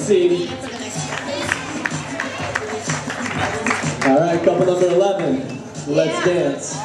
see. All right, couple number 11. Let's dance.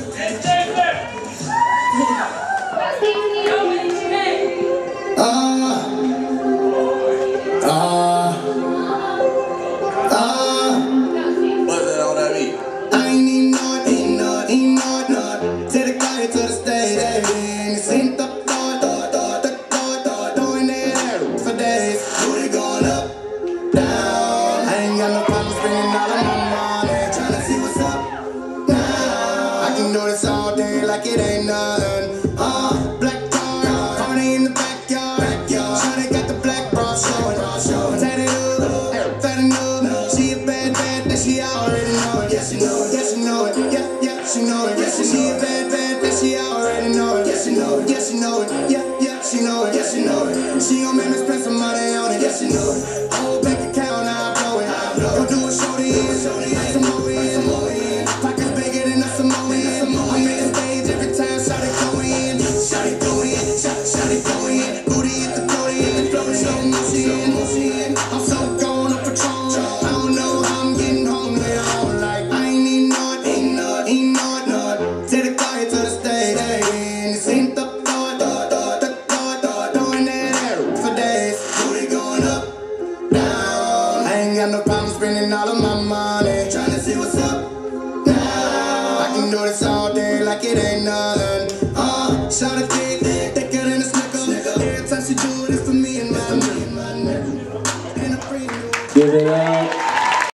What's that on that beat? I ain't even know it, ain't not. Take the guy to the stage, and it's in the throwing that for days. Booty going up, down. I ain't got no problem spending all of my money, tryna see what's up now. I can do this all day like it ain't nothing. Black car, party in the backyard. Shawty got the black bra showing. Tatted up, fat enough. She a bad, that she already know it. Yes, she know it. Yes, she know it. Yeah, she know it. Yes, she a bad, that she already know it. Yes, she know it. Yes, she know it. Yeah, she know it. Yes, she know it. She gon' make me spend some money on it. Yes, she know it.